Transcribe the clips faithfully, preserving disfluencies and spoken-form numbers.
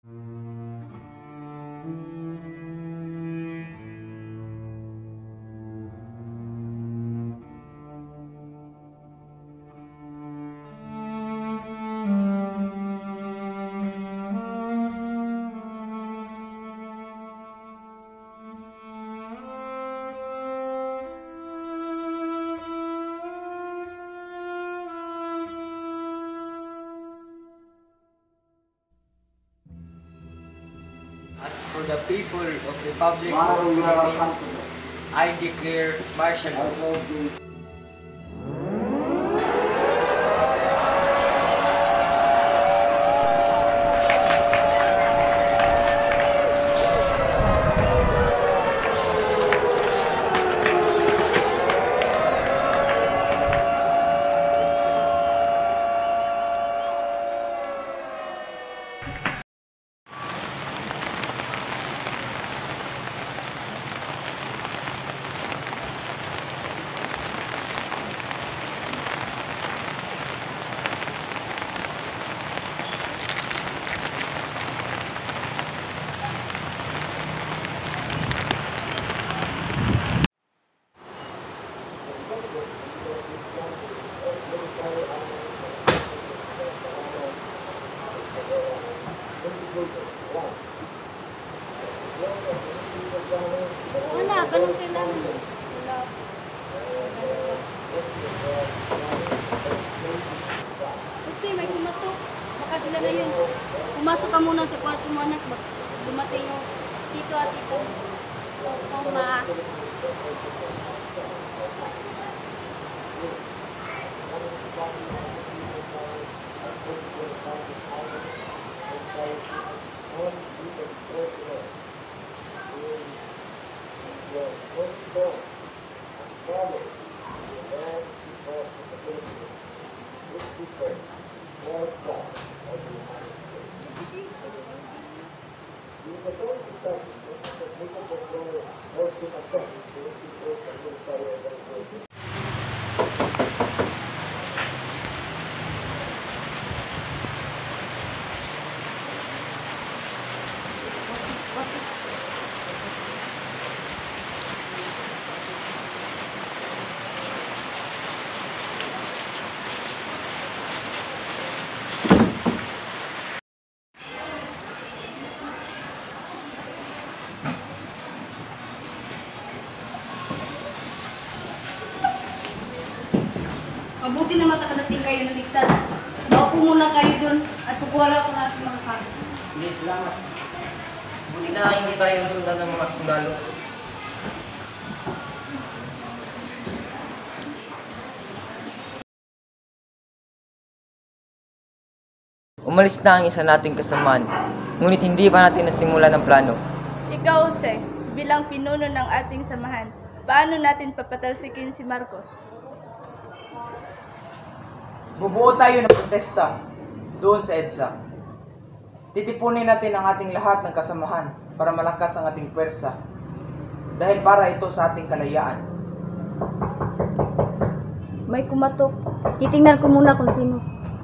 As for the people of the Republic of the Philippines, I declare martial law. Wala, ganun kailangan. Wala. Kasi may kumatok. Baka sila na yun. Pumasok ka muna sa kwarto mo, anak. Dumating yung tito at tito. O, ma. Mabuti na matakadating kayo na ligtas. Maupo muna kayo dun at kukuha lang ako natin mga kain. Sige, salamat. Buti na hindi tayo sundan ng mga sundalo. Umalis na ang isa nating kasamaan, ngunit hindi pa natin nasimulan ang plano. Ikaw, Jose, bilang pinuno ng ating samahan, paano natin papatalsikin si Marcos? Bubuo tayo ng protesta doon sa EDSA. Titipunin natin ang ating lahat ng kasamahan para malakas ang ating pwersa. Dahil para ito sa ating kalayaan. May kumatok. Titingnan ko muna kung sino.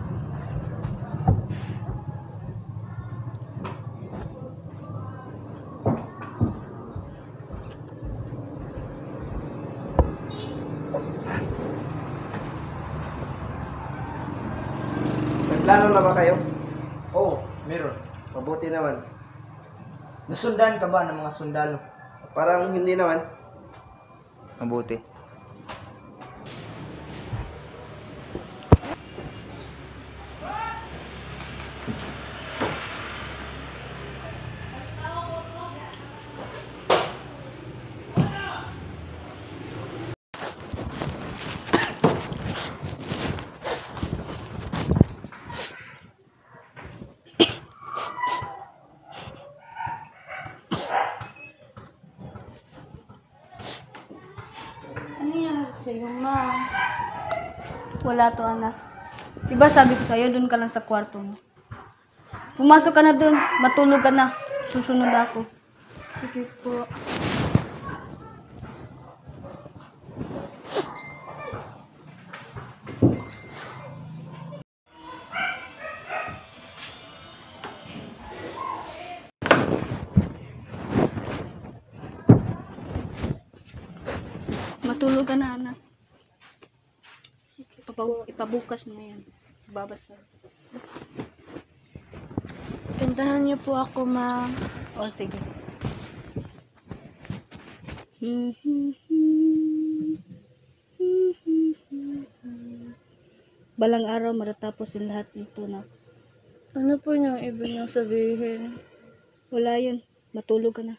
Plano na ba kayo? Oo, meron. Mabuti naman. Nasundan ka ba ng mga sundalo? Parang hindi naman. Mabuti. Ano yan sa'yo, ma? Wala to, anak. Diba sabi ko sa'yo, dun ka lang sa kwarto mo. Pumasok ka na dun. Matulog ka na. Susunod ako. Sige po. Matulog ka na, anak. Ipabu- ipabukas mo na yan. Babasa. Kantahan niyo po ako, ma. O, sige. Balang araw matatapos yung lahat nito na. Ano po niyang ibig niyang sabihin? Wala yun. Matulog ka na.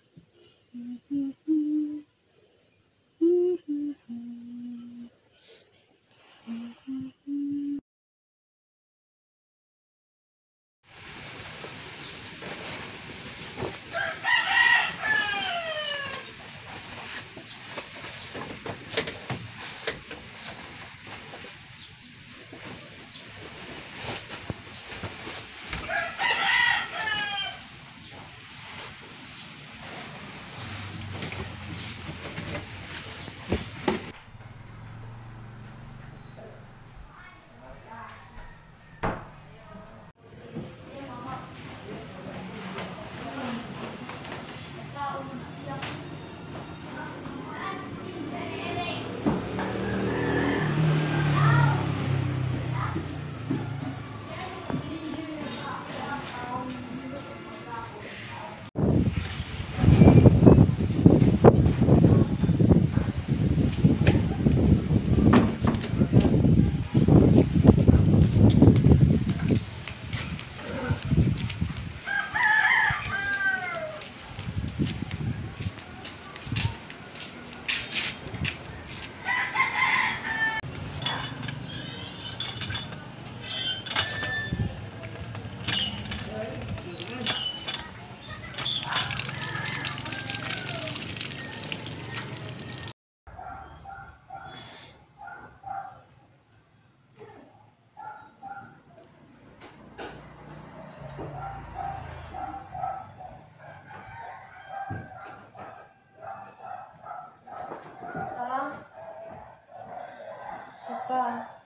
Papa.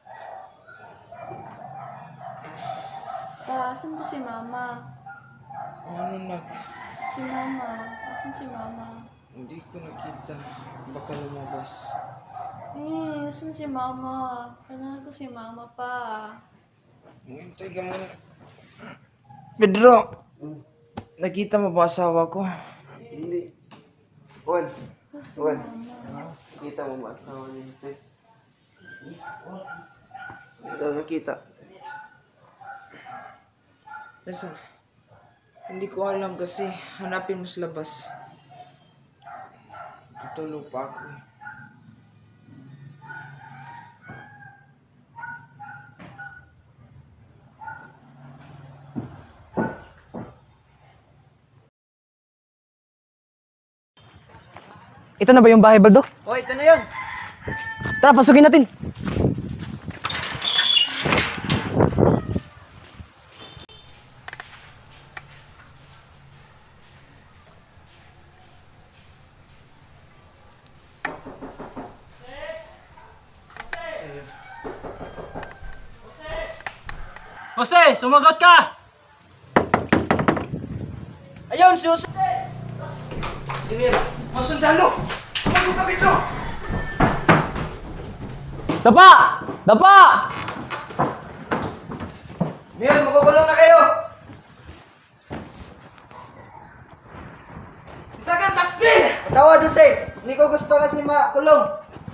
Pa, asan po si Mama? Ano nak? Si Mama. Asan si Mama? Hindi ko nakita. Baka lumabas. Eh, asan si Mama? Kailangan ko si Mama pa. Hintay ka muna. Pedro! Nakita mo ba asawa ko? Hindi. Juan. Asan Juan. Mama? Kita mo ba asawa ni Jose? Hindi daw nakita. Listen, hindi ko alam kasi hanapin mo sa labas. Tutulog pa ako. Ito na ba yung bahay, Baldo? Oh, ito na yun! Tara, pasukin natin! Jose, sumagot ka! Ayun, si Jose! Sige, mga sundalo! Tumago ka, Pedro! Dapa! Dapa! Ngayon, magukulong na kayo! Isa ka, taksi! Tawa, Jose! Hindi ko gusto kasi makulong!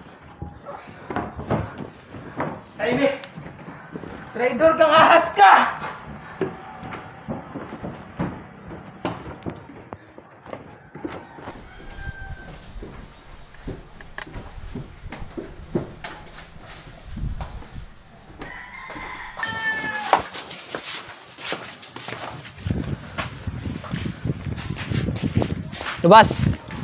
Tahimik! Traidor kang ahas ka! Lubas!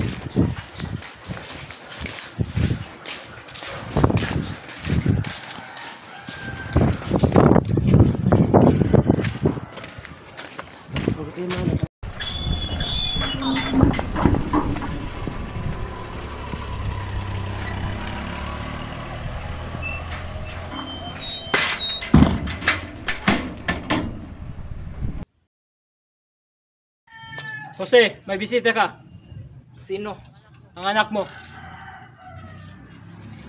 Jose, may bisita ka. Sino? Ang anak mo.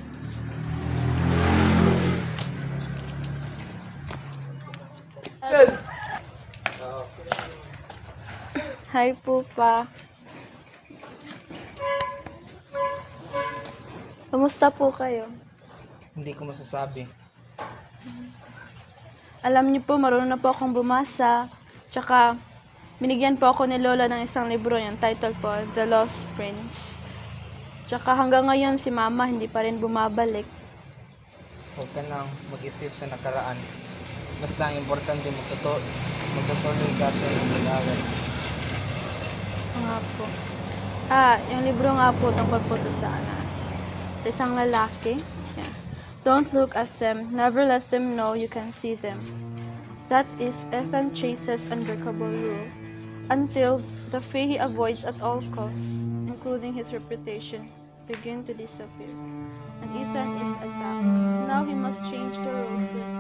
Hi po pa. Kamusta po kayo? Hindi ko masasabi. Alam niyo po, marunong na po akong bumasa. Tsaka, binigyan po ako ni Lola ng isang libro, yung title po, The Lost Prince. Tsaka hanggang ngayon, si Mama hindi pa rin bumabalik. Huwag ka nang mag-isip sa nakaraan. Basta ang importante magtuto magtutuloy ka sa iyong pag-aaral. Oo nga po. Ah, yung libro nga po, tungkol po to sa, ano, sa isang lalaki. Yeah. Don't look at them. Never let them know you can see them. That is Ethan Chase's unbreakable rule. Until the fate he avoids at all costs, including his reputation, begin to disappear. And Ethan is attacked. Now he must change the rules to